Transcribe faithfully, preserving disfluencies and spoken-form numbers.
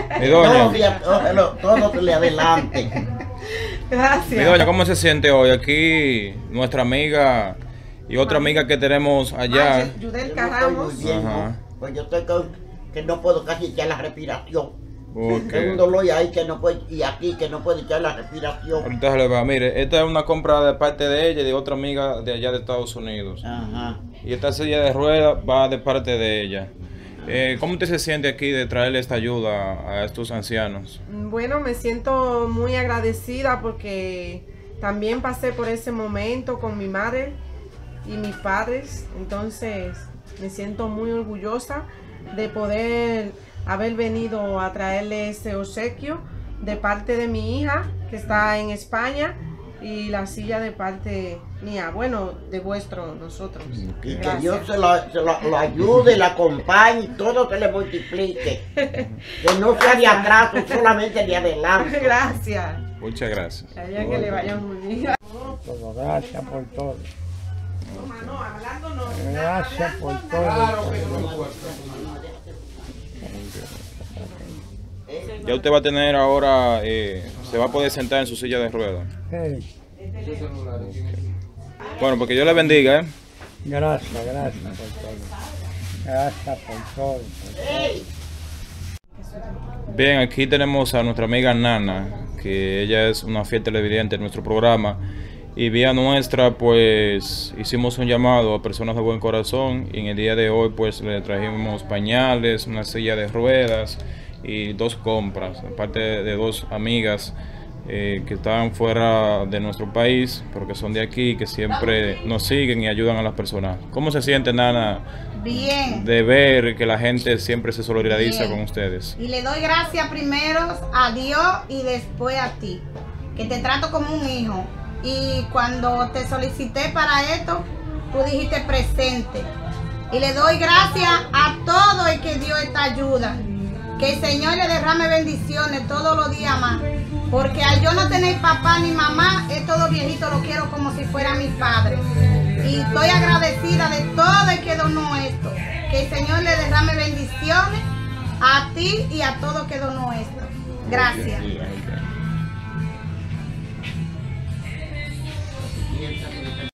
Mi doña. Todo, todo se le adelante. Gracias. Mi doña, ¿cómo se siente hoy? Aquí nuestra amiga y otra amiga que tenemos allá. Ay, Yudel Yo Carramos. estoy muy bien, Ajá. ¿no? Pues yo estoy con, que no puedo casi echar la respiración. Ok. Tengo un dolor ahí que no puedo, y aquí que no puedo echar la respiración. Ahorita se le va. Mire, esta es una compra de parte de ella y de otra amiga de allá de Estados Unidos. Ajá. Y esta silla de ruedas va de parte de ella. Eh, ¿Cómo usted se siente aquí de traerle esta ayuda a estos ancianos? Bueno, me siento muy agradecida porque también pasé por ese momento con mi madre y mis padres. Entonces me siento muy orgullosa de poder haber venido a traerle ese obsequio de parte de mi hija que está en España y la silla de parte mía, bueno, de vuestro, nosotros. Y que Gracias. Dios se lo, se lo- lo ayude, la acompañe y todo se le multiplique. Que no sea de atrás, solamente de adelante. Gracias. Muchas gracias. Que haya que le vaya muy bien. Todo, gracias por todo. No, hablando no. Gracias por todo. Ya usted va a tener ahora, eh, se va a poder sentar en su silla de ruedas. Hey, Bueno, porque Dios le bendiga, ¿eh? gracias, gracias por todo. Gracias por todo. Bien, aquí tenemos a nuestra amiga Nana, que ella es una fiel televidente de nuestro programa. Y vía nuestra, pues, hicimos un llamado a personas de buen corazón. Y en el día de hoy, pues, le trajimos pañales, una silla de ruedas y dos compras, de parte de, de dos amigas eh, que están fuera de nuestro país, pero que son de aquí, que siempre nos siguen y ayudan a las personas. ¿Cómo se siente, Nana, Bien. de ver que la gente siempre se solidariza Bien. con ustedes? Y le doy gracias primero a Dios y después a ti, que te trato como un hijo. Y cuando te solicité para esto, tú dijiste presente. Y le doy gracias a todo el que dio esta ayuda. Que el Señor le derrame bendiciones todos los días más. Porque al yo no tener papá ni mamá, estos dos viejitos los quiero como si fueran mis padres. Y estoy agradecida de todo el que donó esto. Que el Señor le derrame bendiciones a ti y a todo que donó esto. Gracias. Ok.